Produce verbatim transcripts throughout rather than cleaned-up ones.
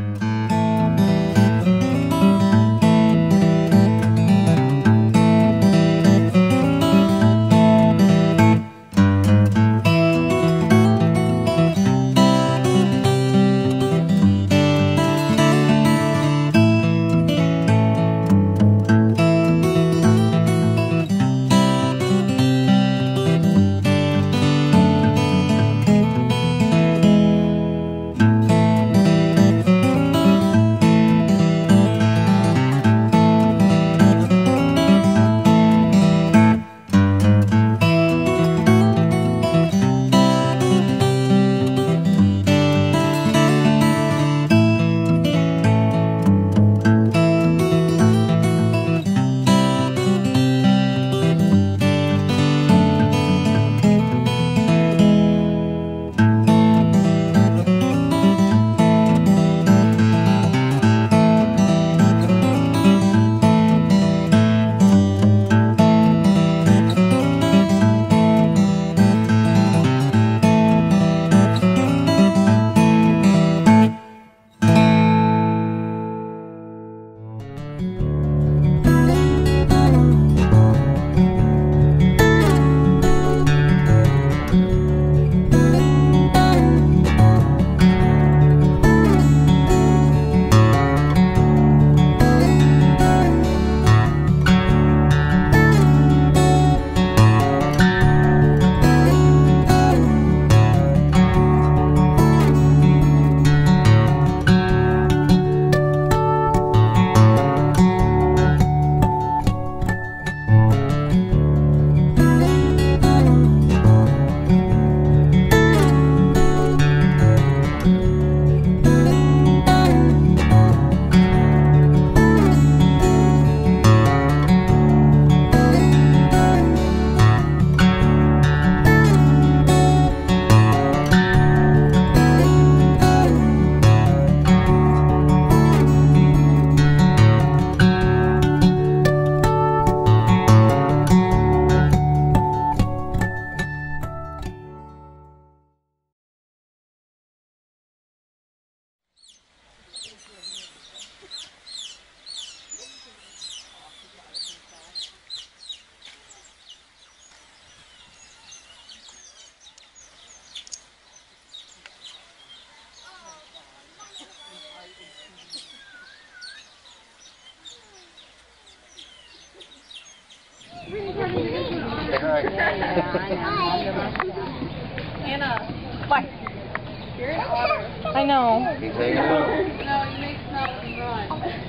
Anna, what? You're an otter. I know. He's hanging out. No, you make smell and run.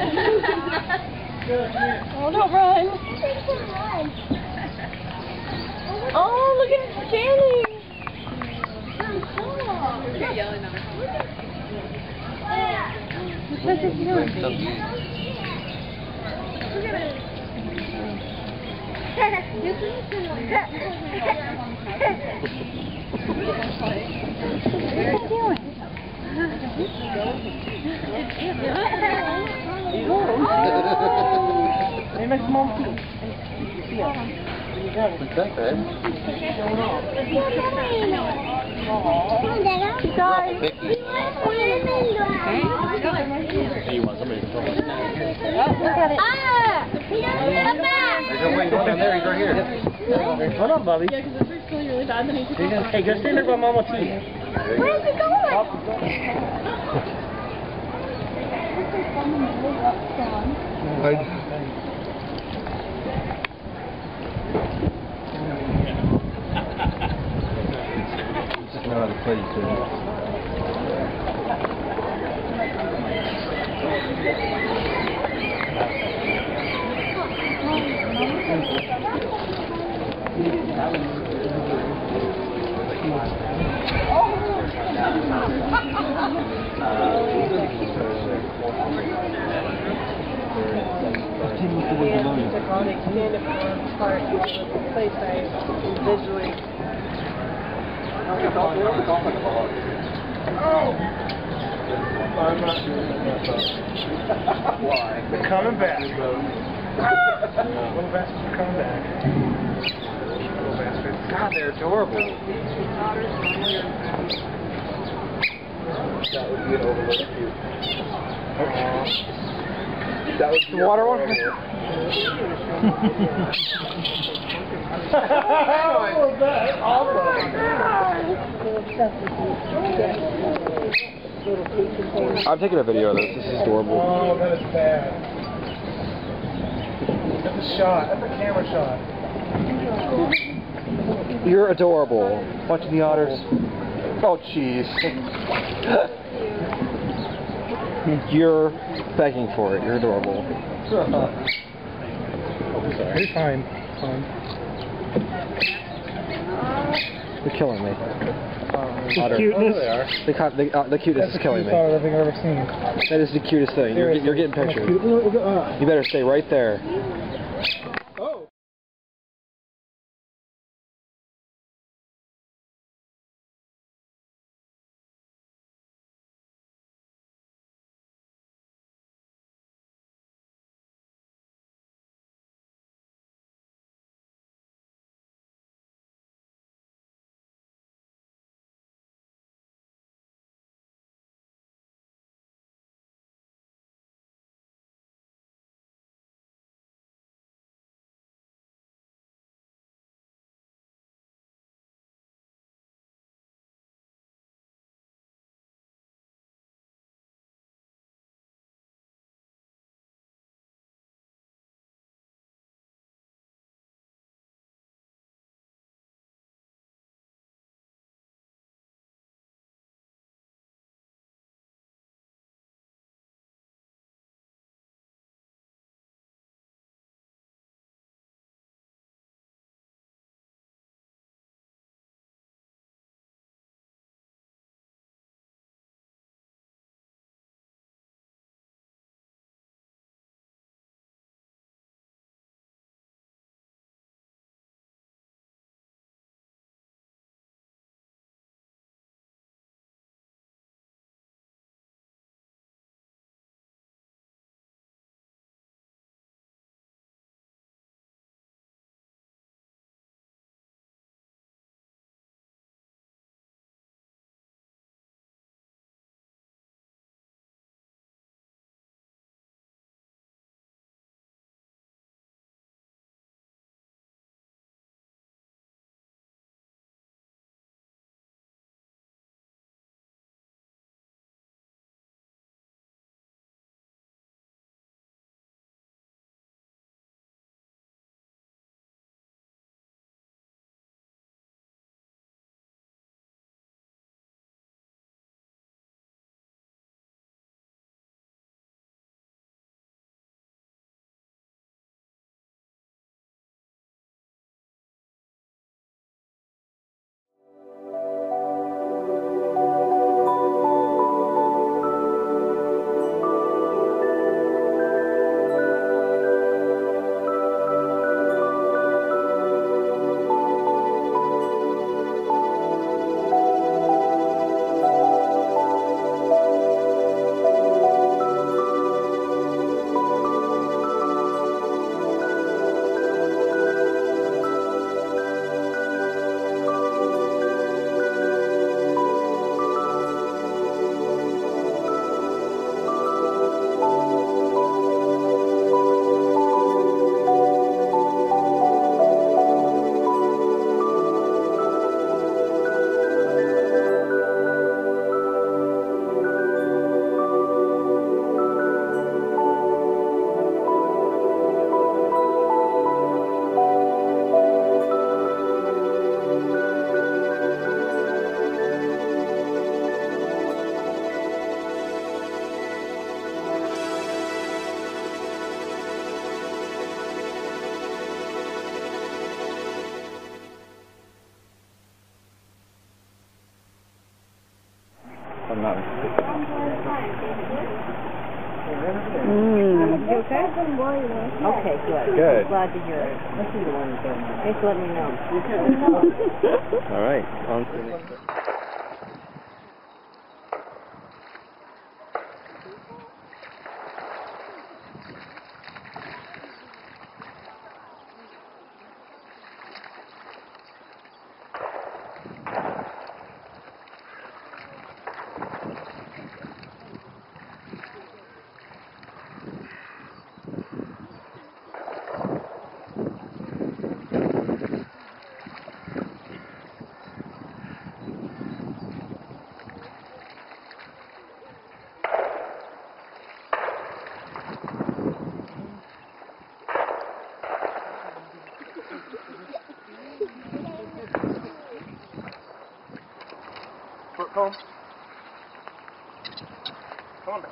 Oh, don't run. Oh, look at him standing. You're yelling at her. What's he doing? Look at it. What are you doing? Maybe my small feet. What's that, babe? Guys. Hey, you want somebody to talk? Look at it. There's no way he's going down there, he's right here. Hold on, Bobby. Yeah, because it's really, really bad. Then he just Hey, go stand there by Mama T. Where's he going? I... Just know how to play too. Part of the place I visually. I'm not doing that. Why? They're coming back. Little bastards are coming back. Little bastards. God, they're adorable. That would be an overlooked view. That was the water one? That's awesome. I'm taking a video of this. This is adorable. Oh, that is bad. That's a shot. That's a camera shot. You're adorable. Watching the otters. Oh, jeez. You're begging for it. You're adorable. You're fine. Fine. You're killing me. The cuteness. Oh, they are. The, the, uh, the cuteness That's is killing me. the cutest thing I've ever seen. That is the cutest thing. You're, you're getting pictures. You better stay right there. Oh. I'm not. Mm. You okay? Okay, good. Good. I'm glad to hear it. Thanks for letting me know. All right. On to the next. Come on. Come on.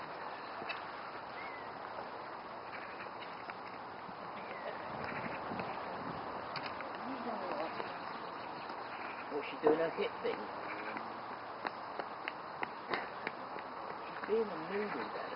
What's she doing her hip thing? She's being a noodle, Daddy.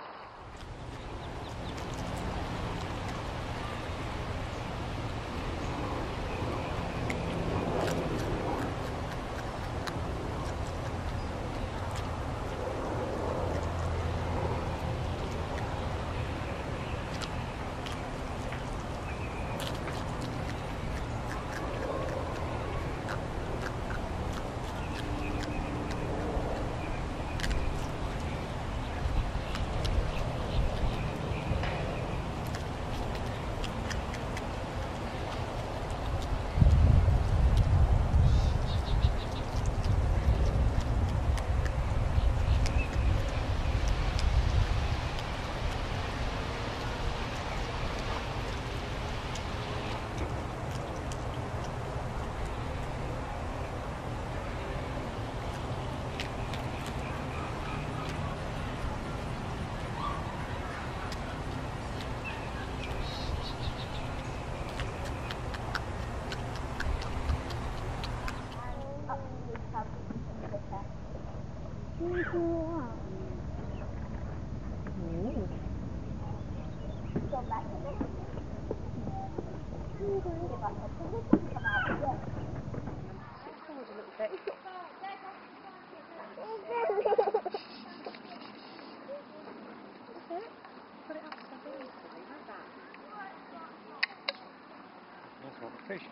That's not a fish.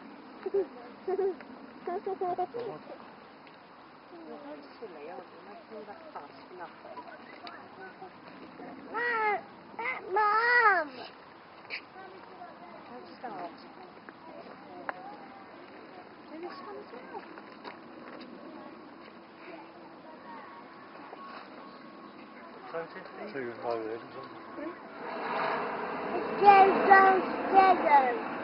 You're very silly, aren't you? Making all that fuss for nothing. Mom! Mom! Don't start. Do this one as well. Two loaded. There's those scissors.